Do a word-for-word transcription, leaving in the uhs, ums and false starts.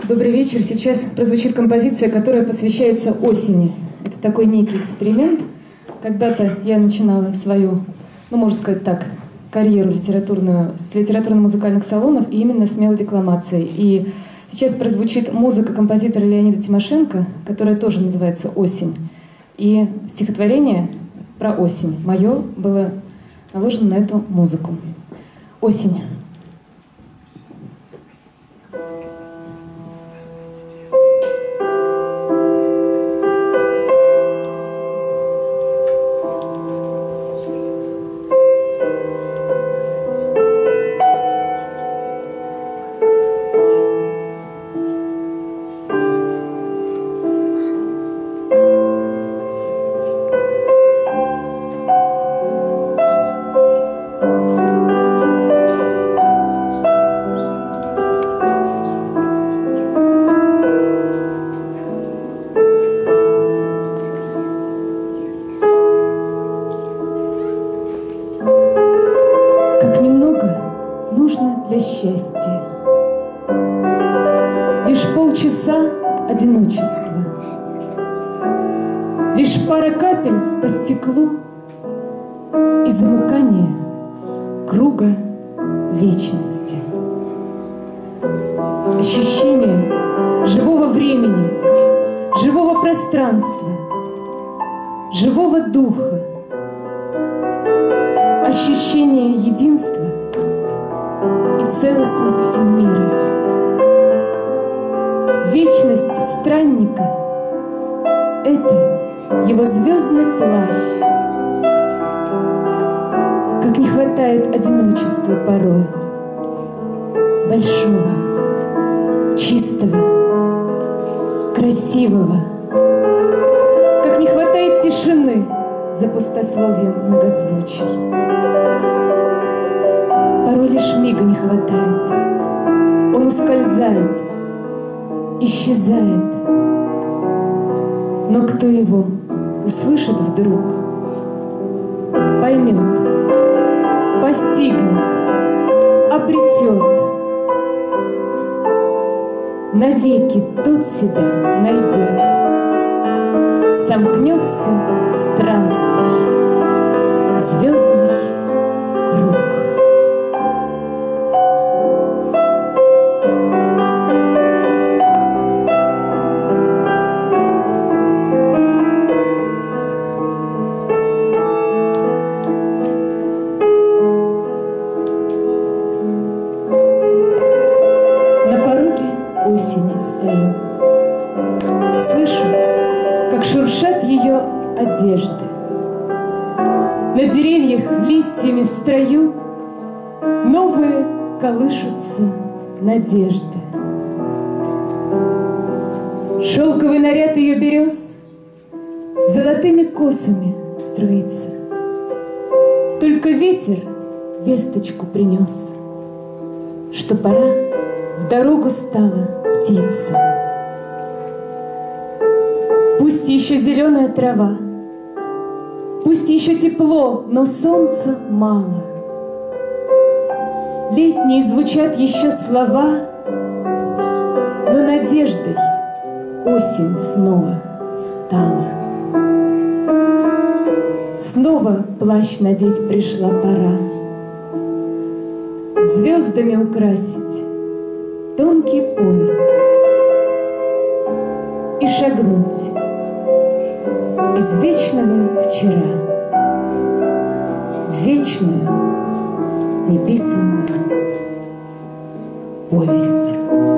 Добрый вечер. Сейчас прозвучит композиция, которая посвящается осени. Это такой некий эксперимент. Когда-то я начинала свою, ну, можно сказать так, карьеру литературную с литературно-музыкальных салонов и именно с мелодикламацией. И сейчас прозвучит музыка композитора Леонида Тимошенко, которая тоже называется «Осень». И стихотворение про осень мое было наложено на эту музыку. Осень. Для счастья лишь полчаса одиночества, лишь пара капель по стеклу и замыкание круга вечности. Ощущение живого времени, живого пространства, живого духа, ощущение единства и целостности мира. Вечность странника — это его звездный плащ. Как не хватает одиночества порой, большого, чистого, красивого. Как не хватает тишины за пустословием многозвучий. Порой лишь мига не хватает. Он ускользает, исчезает. Но кто его услышит вдруг, поймет, постигнет, обретет, навеки тот себя найдет. Сомкнется странствий звездный круг. Осени стою, слышу, как шуршат ее одежды. На деревьях листьями в строю новые колышутся надежды. Шелковый наряд ее берез золотыми косами струится. Только ветер весточку принес, что пора в дорогу стала птица. Пусть еще зеленая трава, пусть еще тепло, но солнца мало. Летние звучат еще слова, но надеждой осень снова стала. Снова плащ надеть пришла пора, звездами украсить тонкий пояс и шагнуть из вечного вчера в вечную неписанную повесть.